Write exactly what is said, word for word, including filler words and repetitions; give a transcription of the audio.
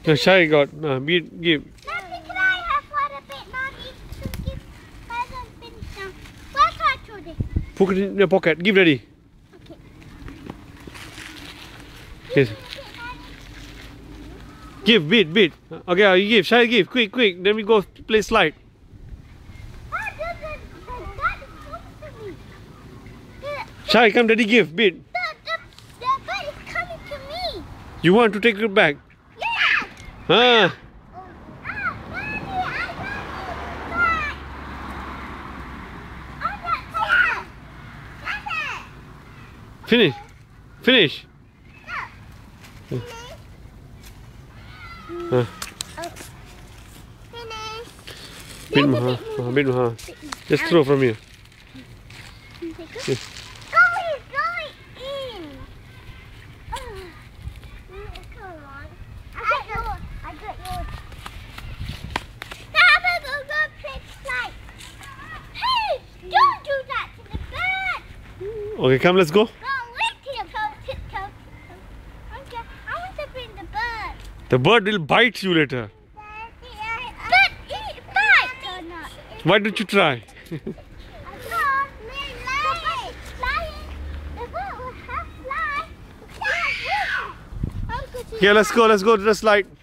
No, Shai got. Uh, beat, give. Mommy, can I have one a bit, Mommy? Just give. I haven't finished now. Where's my trolley? Put it in your pocket. Give ready. Okay. Yes. Give, beat, beat. Okay, uh, you give. Shai, give. Quick, quick. Then we go play slide. Oh, the, the, the bird is coming to me. The, Shai, come, daddy, give. Beat. the, the, the bird is coming to me. You want to take it back? Yeah. Ah. Ah, Mommy, I got it back. I got it. That's it. Finish. Finish. Finish. Uh, Finish. beat Maha. Uh, beat Maha. Just throw from here. Yes. Oh, he's going in. Oh. Come on. I got yours. I got yours. Now I'm going to go play slide. Hey, don't do that to the bird. Okay, come, let's go. Go with him. Go, tiptoe. Okay, I want to bring the bird. The bird will bite you later. But eat bite or not? Why don't you try? The bird will have fly. Here, let's go. Let's go to the slide.